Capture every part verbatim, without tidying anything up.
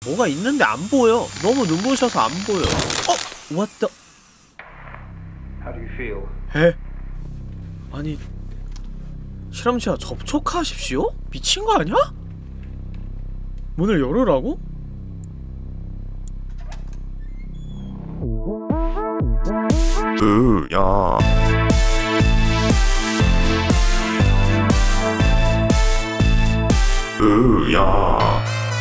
뭐가 있는데 안 보여. 너무 눈부셔서 안 보여. 어? What the? How do you feel? 에? 아니 실험체와 접촉하십시오? 미친 거 아니야? 문을 열으라고? 으야. 으야.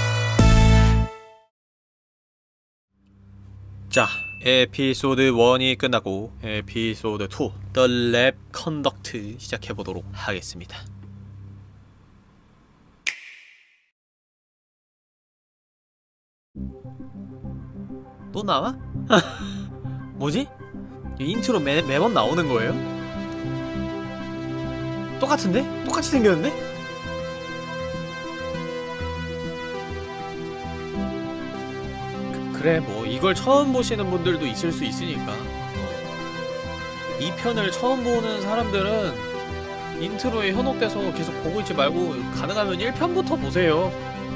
자, 에피소드 일이 끝나고 에피소드 이 The Lab Conduct 시작해보도록 하겠습니다. 또 나와? 뭐지? 이 인트로 매, 매번 나오는 거예요? 똑같은데? 똑같이 생겼는데? 그래, 뭐 이걸 처음 보시는 분들도 있을 수 있으니까 어. 이 편을 처음 보는 사람들은 인트로에 현혹돼서 계속 보고 있지 말고 가능하면 일 편부터 보세요.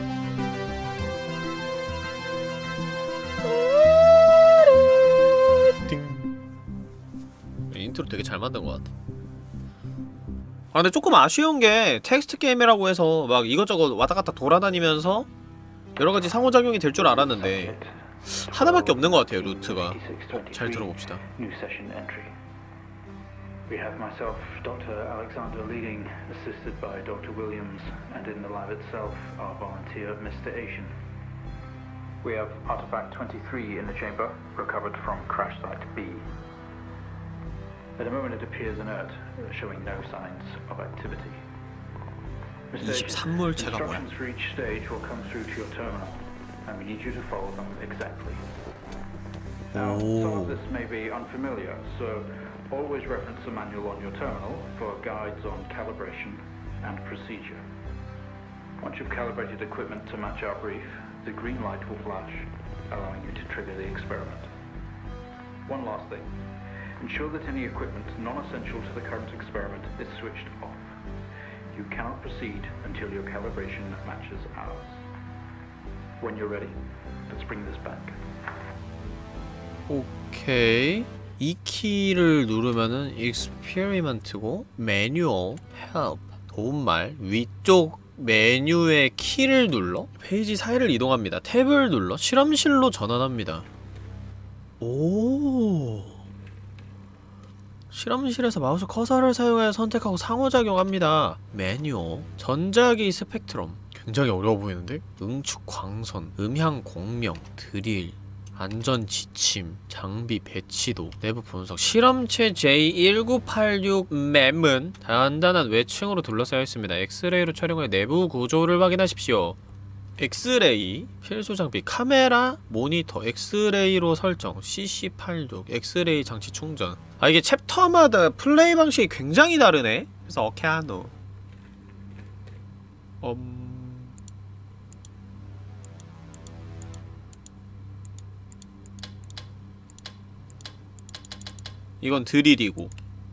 인트로 되게 잘 만든 것 같아. 아 근데 조금 아쉬운 게 텍스트 게임이라고 해서 막 이것저것 왔다갔다 돌아다니면서 여러가지 상호작용이 될 줄 알았는데 하나밖에 없는 것 같아요, 루트가. 어, 잘 들어봅시다. We have myself, Doctor Alexander leading, assisted by Doctor Williams, and in the lab itself, our volunteer, Mister Asian. We have artifact twenty-three in the chamber, recovered from crash site B. At the moment it appears inert, showing no signs of activity. 이십삼 물체가 뭐야? Instructions for each stage will come through to your terminal, and we need you to follow them exactly. Now, some of this may be unfamiliar, so always reference the manual on your terminal for guides on calibration and procedure. Once you've calibrated equipment to match our brief, the green light will flash, allowing you to trigger the experiment. One last thing. Ensure that any equipment non-essential to the current experiment is switched off. You cannot proceed until your calibration matches ours. When you're ready, let's bring this back. 오케이. 이 키를 누르면은 experiment고 manual, help, 도움말 위쪽 메뉴의 키를 눌러 페이지 사이를 이동합니다. 탭을 눌러 실험실로 전환합니다. 오. 실험실에서 마우스 커서를 사용하여 선택하고 상호작용합니다. 매뉴얼, 전자기 스펙트럼. 굉장히 어려워 보이는데? 응축 광선, 음향 공명, 드릴, 안전 지침, 장비 배치도, 내부 분석. 실험체 제이 일구팔육 맵은 단단한 외층으로 둘러싸여 있습니다. 엑스레이로 촬영해 내부 구조를 확인하십시오. 엑스레이, 필수 장비, 카메라, 모니터, 엑스레이로 설정, 씨씨 팔십육, 엑스레이 장치 충전. 아 이게 챕터마다 플레이 방식이 굉장히 다르네? 그래서 어케아노 음... 이건 드릴이고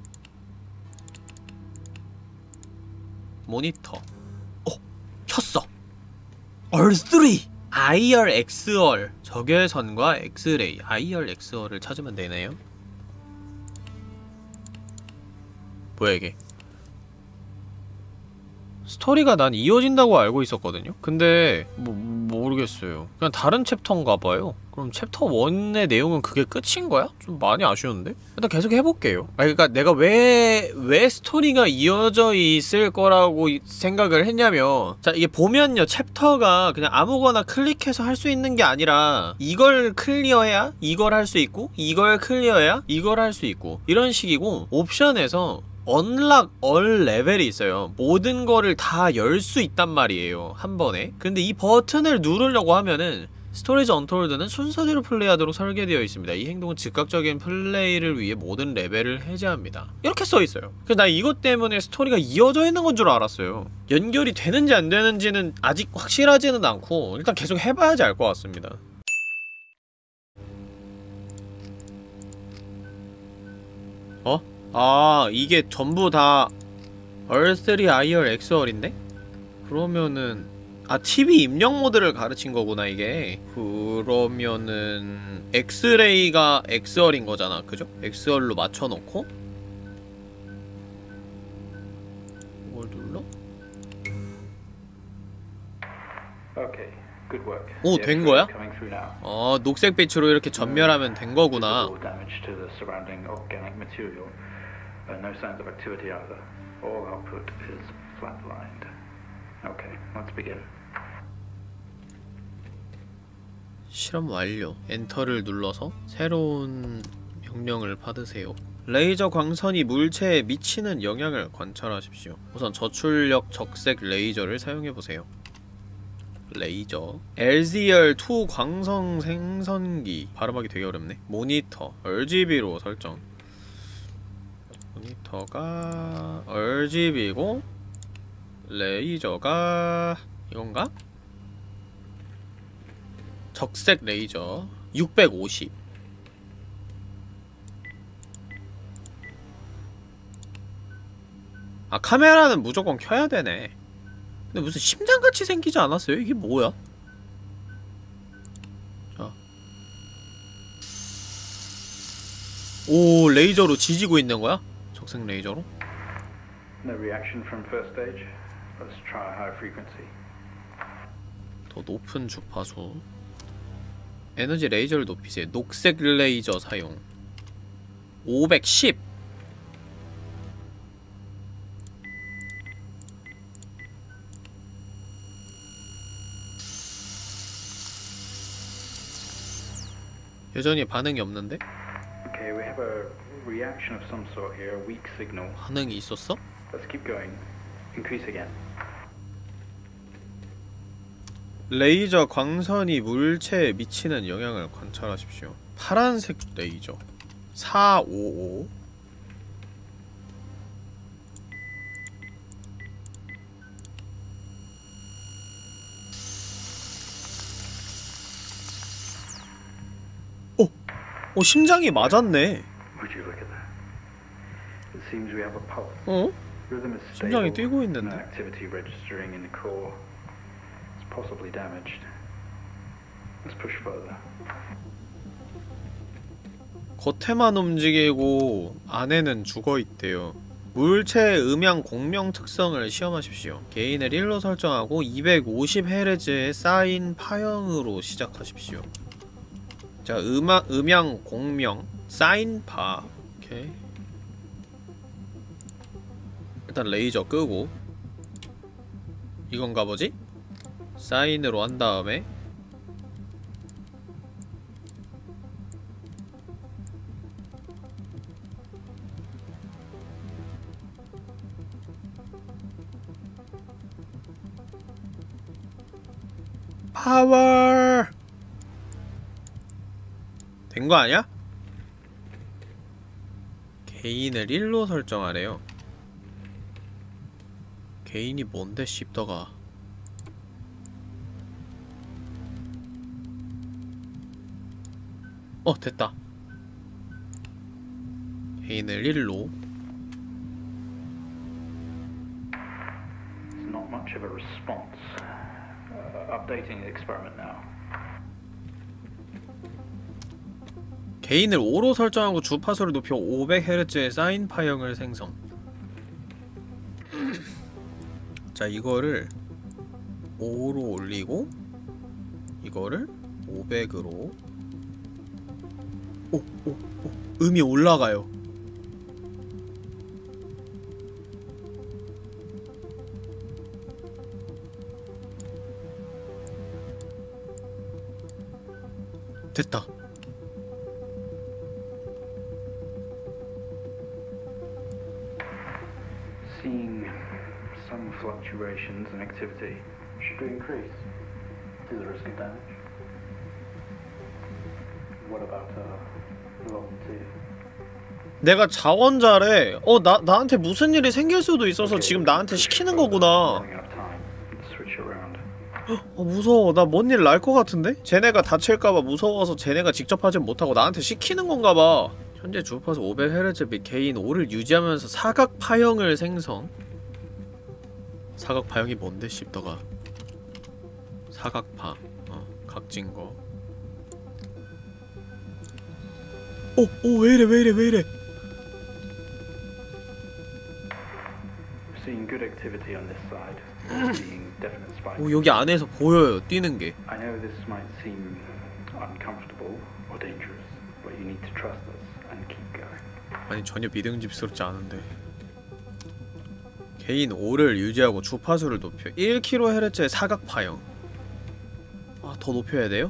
모니터 어! 켰어! 알 쓰리! 아이알, 엑스알 적외선과 엑스레이 아이알, 엑스알을 찾으면 되네요. 뭐야 이게? 스토리가 난 이어진다고 알고 있었거든요? 근데 뭐 모르겠어요. 그냥 다른 챕터인가봐요. 그럼 챕터 일의 내용은 그게 끝인 거야? 좀 많이 아쉬운데? 일단 계속 해볼게요. 아 그니까 내가 왜, 왜 스토리가 이어져 있을 거라고 생각을 했냐면 자 이게 보면요 챕터가 그냥 아무거나 클릭해서 할 수 있는 게 아니라 이걸 클리어해야 이걸 할 수 있고 이걸 클리어해야 이걸 할 수 있고 이런 식이고 옵션에서 언락 얼 레벨이 있어요. 모든 거를 다 열 수 있단 말이에요 한 번에. 근데 이 버튼을 누르려고 하면은 스토리즈 언톨드는 순서대로 플레이하도록 설계되어 있습니다. 이 행동은 즉각적인 플레이를 위해 모든 레벨을 해제합니다. 이렇게 써있어요. 그래서 나 이것 때문에 스토리가 이어져 있는 건 줄 알았어요. 연결이 되는지 안 되는지는 아직 확실하지는 않고 일단 계속 해봐야지 알 것 같습니다. 어? 아 이게 전부 다 얼 쓰리, 아이알, 엑스알인데? 그러면은 아 티비 입력 모드를 가르친 거구나 이게. 그러면은 엑스레이가 엑스알인 거잖아 그죠? 엑스알로 맞춰놓고 이걸 눌러? Okay, good work. 오, The 된 X-ray 거야? is coming through now. 어 녹색빛으로 이렇게 전멸하면 된 거구나. Visible damage to the surrounding organic material. Uh, no signs of activity either. All output is flatlined. Okay, let's begin. 실험 완료. 엔터를 눌러서 새로운 명령을 받으세요. 레이저 광선이 물체에 미치는 영향을 관찰하십시오. 우선 저출력 적색 레이저를 사용해보세요. 레이저 엘지알 투 광선 생성기. 발음하기 되게 어렵네. 모니터 알지비로 설정. 모니터가 알지비고 레이저가 이건가? 적색 레이저 육백오십. 아 카메라는 무조건 켜야 되네. 근데 무슨 심장같이 생기지 않았어요? 이게 뭐야? 자. 오 레이저로 지지고 있는 거야? 적색 레이저로? No reaction from first stage. Let's try high frequency. 더 높은 주파수. 에너지 레이저를 높이세요. 녹색 레이저 사용. 오백십. 여전히 반응이 없는데? Okay, we have a reaction of some sort here, a weak signal. 반응이 있었어? Let's keep going. Increase again. 레이저 광선이 물체에 미치는 영향을 관찰하십시오. 파란색 레이저 사백오십오. 오! 오 심장이 맞았네. Would you look at that? It seems we have a pulse. 어? Rhythm is 심장이 stable. 뛰고 No 있는데? activity registering in the core. It's possibly damaged. Let's push further. 겉에만 움직이고 안에는 죽어있대요. 물체의 음향 공명 특성을 시험하십시오. 게인을 일로 설정하고 이백오십 헤르츠의 사인 파형으로 시작하십시오. 자, 음악, 음향 공명 사인 파. 오케이. 일단 레이저 끄고 이건가 보지? 사인으로 한 다음에 파워! 된 거 아니야? 개인을 일로 설정하래요. 개인이 뭔데 씹더가. 어 됐다. 개인을 일로. It's not much of a response. Uh, updating the experiment now. 개인을 오로 설정하고 주파수를 높여 오백 헤르츠의 사인 파형을 생성. 자 이거를 오로 올리고 이거를 오백으로. 오, 오, 오. 음이 올라가요. 됐다. Seeing some fluctuations in activity. Should we increase? To the risk of damage? What about uh, volunteer? 내가 자원자래. 어, 나, 나한테 무슨 일이 생길 수도 있어서 지금 나한테 시키는 거구나. Running out of time. Let's switch around. 어, 무서워. 나 뭔 일 날 것 같은데? 쟤네가 다칠까봐 무서워서 쟤네가 직접 하진 못하고 나한테 시키는 건가봐. 현재 주파수 오백 헤르츠 및 개인 오를 유지하면서 사각 파형을 생성. 사각 파형이 뭔데 씹더가. 사각파. 어, 각진 거. 오! 오! 왜이래 왜이래 왜이래. Seeing good activity on this side. Seeing definite spikes. 오, 여기 안에서 보여요, 뛰는 게. I know this might seem uncomfortable or dangerous, but you need to trust us and keep going. 아니, 전혀 믿음직스럽지 않은데. 개인 오를 유지하고 주파수를 높여. 일 킬로헤르츠의 사각파형. 아, 더 높여야 돼요?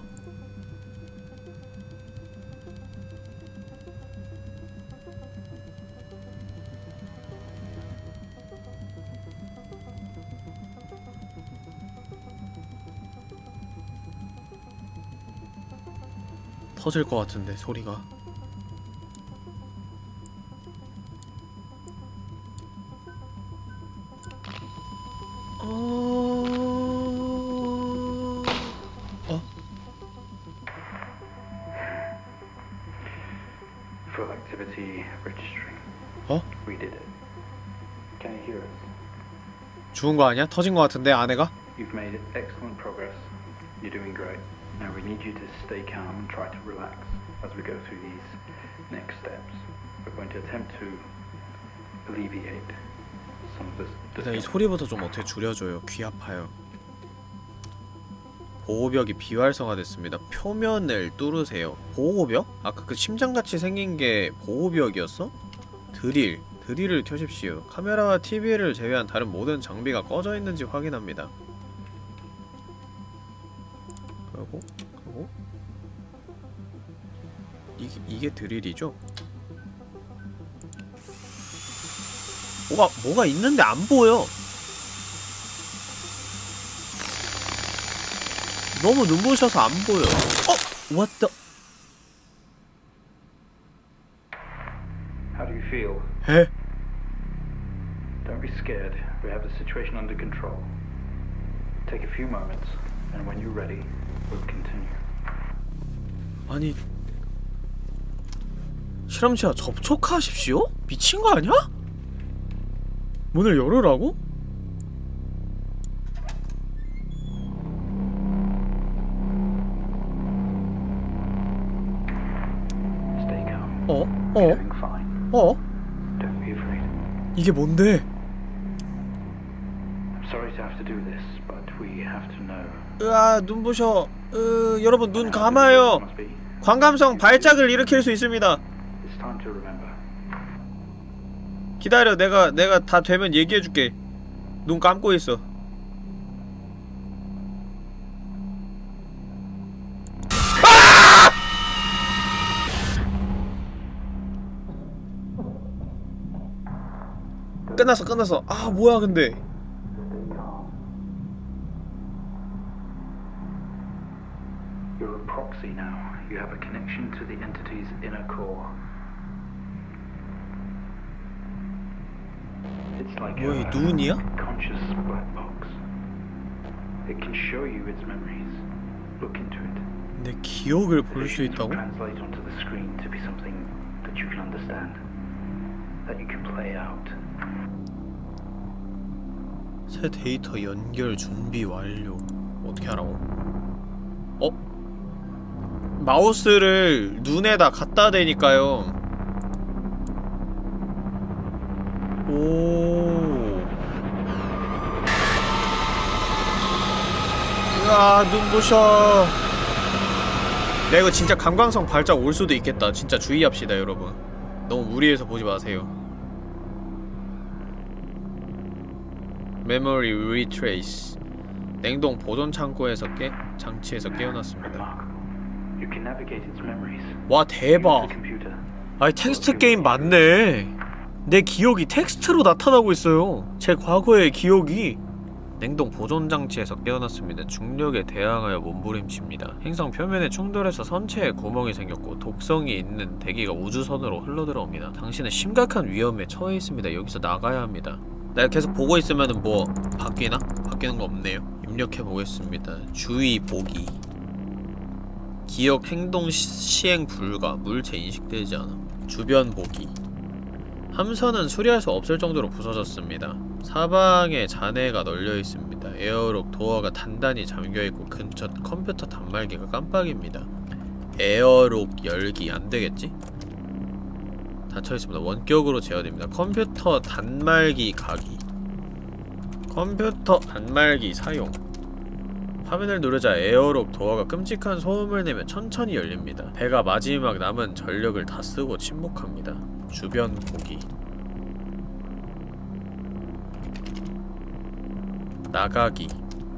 터질 것 같은데, 소리가. 어... 어? Full activity registering. 어? We did it. Can you hear us? 죽은 거 아니야? 터진 거 같은데, 아내가? You've made excellent progress. You're doing great. Now we need you to stay calm and try to relax as we go through these next steps. We're going to attempt to alleviate some of this. 일단 이 소리부터 좀 어떻게 줄여줘요. 귀 아파요. 보호벽이 비활성화됐습니다. 표면을 뚫으세요. 보호벽? 아까 그 심장같이 생긴 게 보호벽이었어? 드릴. 드릴을 켜십시오. 카메라와 티비를 제외한 다른 모든 장비가 꺼져 있는지 확인합니다. 그리고 그리고 이게, 이게 드릴이죠? 뭐가 뭐가 있는데 안 보여. 너무 눈부셔서 안 보여. 어? What the? How do you feel? 에? Don't be scared. We have the situation under control. Take a few moments, and when you're ready, we'll continue. 아니, 실험체와 접촉하십시오? 미친 거 아니야? 문을 열으라고? Stay calm. 어? You're 어? doing fine. 어? Don't be afraid. 이게 뭔데? I'm sorry to have to do this, but we have to know. 으아, 눈부셔. 으, 여러분 눈 감아요. Must be. 광감성 발작을 일으킬 수 있습니다. It's time to remember. 기다려, 내가 내가 다 되면 얘기해줄게. 눈 감고 있어. 아! 끝났어, 끝났어. 아, 뭐야, 근데. You're a proxy now. You have a connection to the entity's inner core. It's like 뭐야, 이 a 눈이야? conscious black box. It can show you its memories. Look into it. 내 기억을 The 볼 수 visions will 있다고? translate onto the screen to be something that you can understand, that you can play out. 새 데이터 연결 준비 완료. 어떻게 하라고? 어? 마우스를 눈에다 갖다 대니까요. 오. 으아, 눈부셔. 야, 이거 진짜 감광성 발작 올 수도 있겠다. 진짜 주의합시다, 여러분. 너무 무리해서 보지 마세요. 메모리 리트레이스. 냉동 보존 창고에서 깨 장치에서 깨어났습니다. You can navigate its memories. 와, 대박. Use the computer. 아니, 텍스트 게임 맞네. 내 기억이 텍스트로 나타나고 있어요. 제 과거의 기억이. 냉동 보존 장치에서 깨어났습니다. 중력에 대항하여 몸부림칩니다. 행성 표면에 충돌해서 선체에 구멍이 생겼고 독성이 있는 대기가 우주선으로 흘러들어옵니다. 당신은 심각한 위험에 처해 있습니다. 여기서 나가야 합니다. 내가 계속 보고 있으면은 뭐 바뀌나? 바뀌는 거 없네요. 입력해 보겠습니다. 주의 보기. 기억 행동 시, 시행 불가. 물체 인식되지 않아. 주변 보기. 함선은 수리할 수 없을 정도로 부서졌습니다. 사방에 잔해가 널려 있습니다. 에어록 도어가 단단히 잠겨있고 근처 컴퓨터 단말기가 깜빡입니다. 에어록 열기 안되겠지? 닫혀있습니다. 원격으로 제어됩니다. 컴퓨터 단말기 가기. 컴퓨터 단말기 사용. 화면을 누르자 에어록 도어가 끔찍한 소음을 내며 천천히 열립니다. 배가 마지막 남은 전력을 다 쓰고 침묵합니다. 주변 보기. 나가기.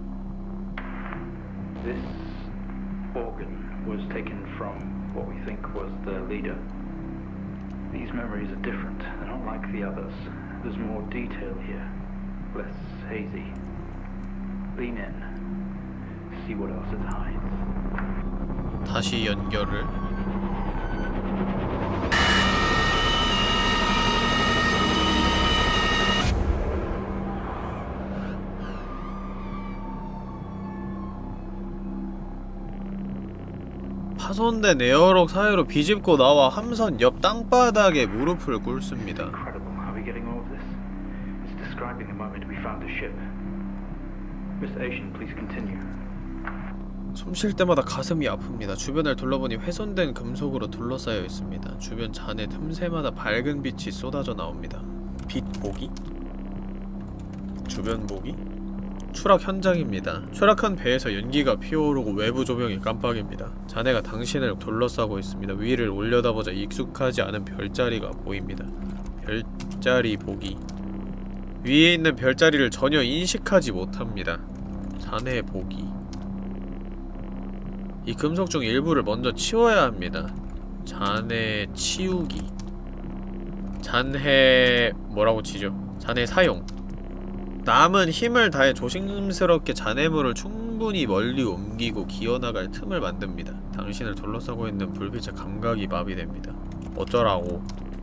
This organ was taken from what we think was the leader. These memories are different. They're not like the others. There's more detail here. Less hazy. Lean in. See what else it hides. 다시 연결을. 파손된 에어록 사이로 비집고 나와 함선 옆 땅바닥에 무릎을 꿇습니다. Incredible. How are we getting all of this? It's describing the moment we found the ship. Mister Asian, please continue. 숨 쉴 때마다 가슴이 아픕니다. 주변을 둘러보니 훼손된 금속으로 둘러싸여 있습니다. 주변 잔해 틈새마다 밝은 빛이 쏟아져 나옵니다. 빛 보기? 주변 보기? 추락 현장입니다. 추락한 배에서 연기가 피어오르고 외부 조명이 깜빡입니다. 잔해가 당신을 둘러싸고 있습니다. 위를 올려다보자 익숙하지 않은 별자리가 보입니다. 별자리 보기. 위에 있는 별자리를 전혀 인식하지 못합니다. 잔해 보기. 이 금속 중 일부를 먼저 치워야 합니다. 잔해 치우기. 잔해... 뭐라고 치죠? 잔해 사용. 남은 힘을 다해 조심스럽게 잔해물을 충분히 멀리 옮기고 기어나갈 틈을 만듭니다. 당신을 둘러싸고 있는 불빛의 감각이 마비됩니다. 어쩌라고.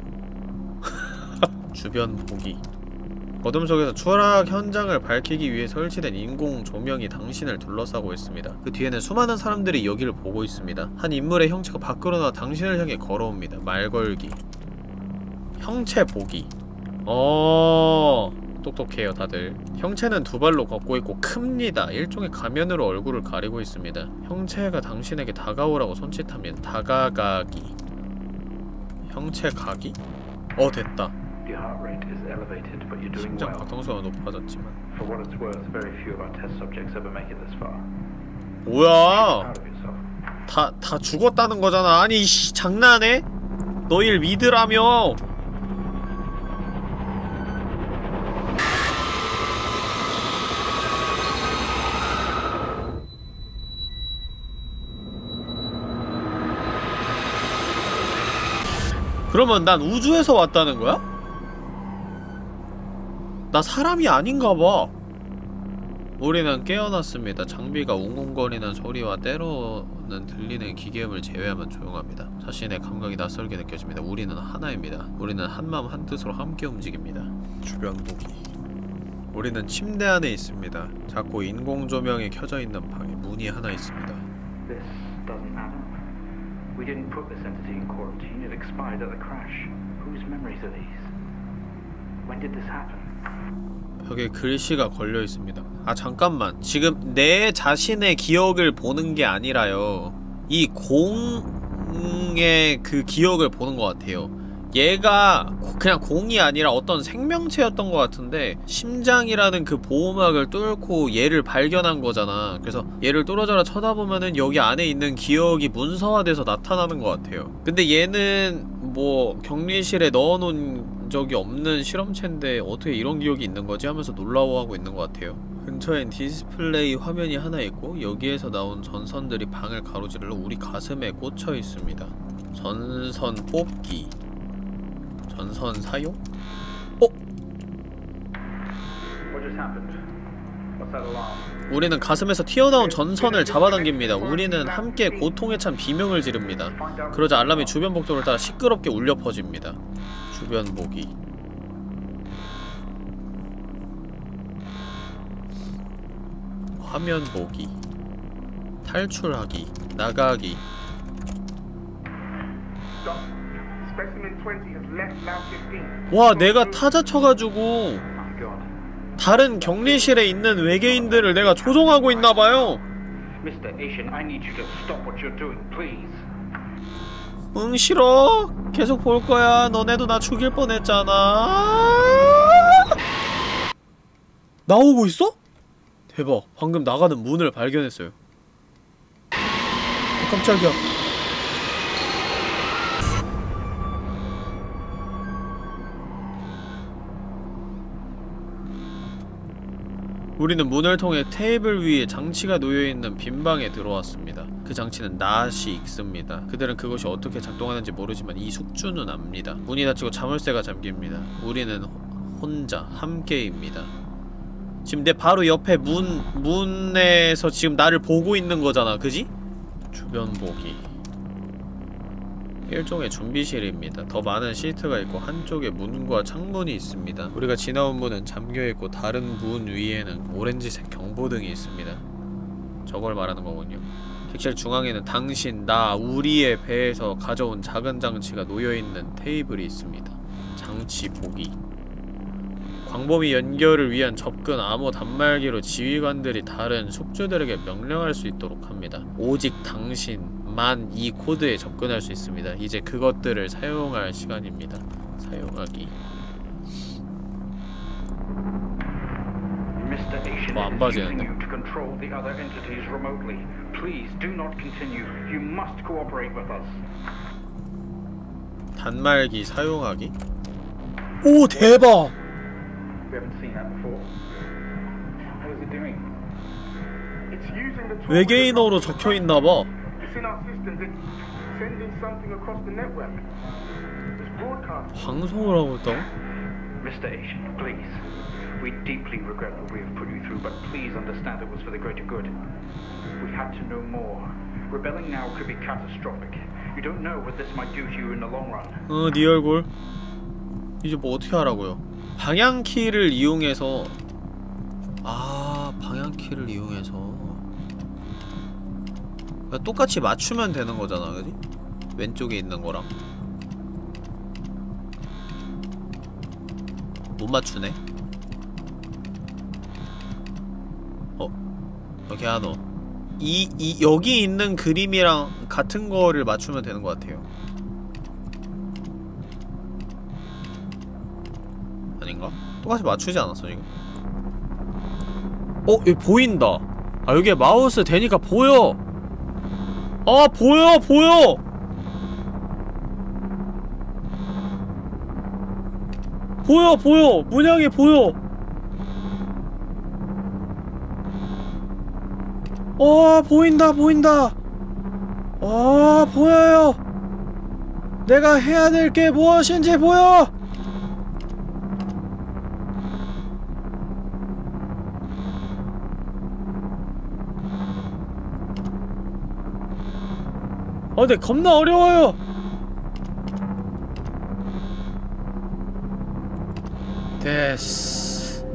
주변 보기. 어둠 속에서 추락 현장을 밝히기 위해 설치된 인공 조명이 당신을 둘러싸고 있습니다. 그 뒤에는 수많은 사람들이 여기를 보고 있습니다. 한 인물의 형체가 밖으로 나와 당신을 향해 걸어옵니다. 말 걸기. 형체 보기. 어... 똑똑해요 다들. 형체는 두 발로 걷고 있고 큽니다. 일종의 가면으로 얼굴을 가리고 있습니다. 형체가 당신에게 다가오라고 손짓하면 다가가기. 형체 가기? 어 됐다. Your heart rate is elevated, but you're doing 심장 well. 박동수가 높아졌지만. For what it's worth, very few of our test subjects ever make it this far. 뭐야? Proud of yourself. 다, 다 죽었다는 거잖아. 아니 씨 장난해? 너희를 믿으라며. 그러면 난 우주에서 왔다는 거야? 나 사람이 아닌가봐. 우리는 깨어났습니다. 장비가 웅웅거리는 소리와 때로는 들리는 기계음을 제외하면 조용합니다. 자신의 감각이 낯설게 느껴집니다. 우리는 하나입니다. 우리는 한마음 한뜻으로 함께 움직입니다. 주변 보기. 우리는 침대 안에 있습니다. 작고 인공 조명이 켜져 있는 방에 문이 하나 있습니다. This doesn't add up. We didn't put this entity in quarantine. It expired at the crash. Whose memories are these? When did this happen? 벽에 글씨가 걸려 있습니다. 아 잠깐만. 지금 내 자신의 기억을 보는 게 아니라요. 이 공의 그 기억을 보는 것 같아요. 얘가 그냥 공이 아니라 어떤 생명체였던 것 같은데 심장이라는 그 보호막을 뚫고 얘를 발견한 거잖아. 그래서 얘를 뚫어져라 쳐다보면은 여기 안에 있는 기억이 문서화돼서 나타나는 것 같아요. 근데 얘는 뭐 격리실에 넣어놓은 적이 없는 실험체인데 어떻게 이런 기억이 있는 거지? 하면서 놀라워하고 있는 것 같아요. 근처엔 디스플레이 화면이 하나 있고 여기에서 나온 전선들이 방을 가로지르러 우리 가슴에 꽂혀 있습니다. 전선 뽑기. 전선 사용? 어? 우리는 가슴에서 튀어나온 전선을 잡아당깁니다. 우리는 함께 고통에 찬 비명을 지릅니다. 그러자 알람이 주변 복도를 따라 시끄럽게 울려 퍼집니다. 주변 보기. 화면 보기. 탈출하기. 나가기. 와, 내가 타자 쳐가지고 다른 격리실에 있는 외계인들을 내가 조종하고 있나봐요. Mister Asian, I need you to stop what you're doing, please. 응, 싫어. 계속 볼 거야. 너네도 나 죽일 뻔했잖아. 나오고 있어? 대박. 방금 나가는 문을 발견했어요. 어, 깜짝이야. 우리는 문을 통해 테이블 위에 장치가 놓여있는 빈 방에 들어왔습니다. 그 장치는 낫이 익습니다. 그들은 그것이 어떻게 작동하는지 모르지만 이 숙주는 압니다. 문이 닫히고 자물쇠가 잠깁니다. 우리는 혼자 함께입니다. 지금 내 바로 옆에 문, 문에서 지금 나를 보고 있는 거잖아, 그지? 주변 보기. 일종의 준비실입니다. 더 많은 시트가 있고 한쪽에 문과 창문이 있습니다. 우리가 지나온 문은 잠겨있고 다른 문 위에는 오렌지색 경보등이 있습니다. 저걸 말하는 거군요. 객실 중앙에는 당신, 나, 우리의 배에서 가져온 작은 장치가 놓여있는 테이블이 있습니다. 장치 보기. 광범위 연결을 위한 접근 암호 단말기로 지휘관들이 다른 숙주들에게 명령할 수 있도록 합니다. 오직 당신만 이 코드에 접근할 수 있습니다. 이제 그것들을 사용할 시간입니다. 사용하기. 뭐 안 봐지는데? 단말기 사용하기? 오, 대박! 외계인어로 적혀있나봐. 방송을 하고 있다고? Mister Asian, please. We deeply regret what we have put you through, but please understand it was for the greater good. We had to know more. Rebelling now could be catastrophic. You don't know what this might do to you in the long run. 어, 네 얼굴. 이제 뭐 어떻게 하라고요? 방향키를 이용해서 아, 방향키를 이용해서 똑같이 맞추면 되는 거잖아, 그지? 왼쪽에 있는 거랑 못 맞추네? 어? 여기 하나 이, 이, 여기 있는 그림이랑 같은 거를 맞추면 되는 것 같아요. 아닌가? 똑같이 맞추지 않았어, 지금? 어? 여기 보인다! 아, 여기에 마우스 대니까 보여! 아, 보여! 보여! 보여! 보여! 문양이 보여! 어, 보인다! 보인다! 아, 보여요! 내가 해야 될 게 무엇인지 보여! 아, 근데 겁나 어려워요! 됐어.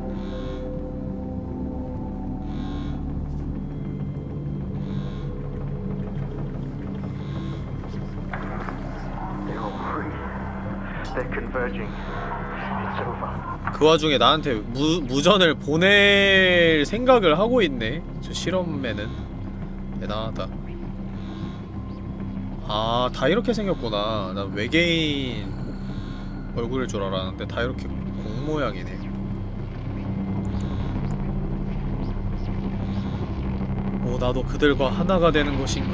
그 와중에 나한테 무, 무전을 보낼 생각을 하고 있네. 저 실험맨은 대단하다. 아, 다 이렇게 생겼구나. 난 외계인 얼굴일 줄 알았는데 다 이렇게 공 모양이네. 오, 나도 그들과 하나가 되는 것인가.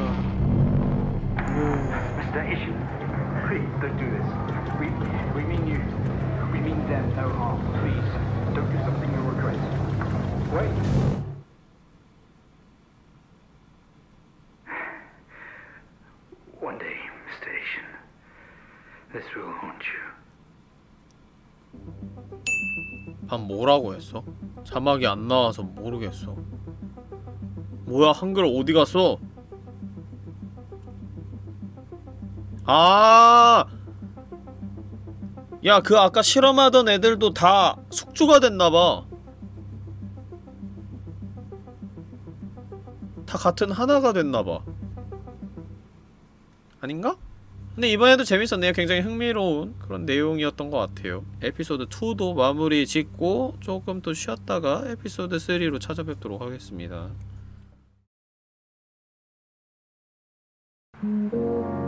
오. Mister Asian, please don't do this. We we mean you. We mean them no harm. Please don't do something you'll regret. Wait. One day, Mister Asian, this will haunt you. 밥 뭐라고 했어? 자막이 안 나와서 모르겠어. 뭐야, 한글 어디 갔어? 아, 야, 그 아까 실험하던 애들도 다 숙주가 됐나봐. 다 같은 하나가 됐나봐. 아닌가? 근데 이번에도 재밌었네요. 굉장히 흥미로운 그런 내용이었던 것 같아요. 에피소드 투도 마무리 짓고 조금 또 쉬었다가 에피소드 쓰리로 찾아뵙도록 하겠습니다.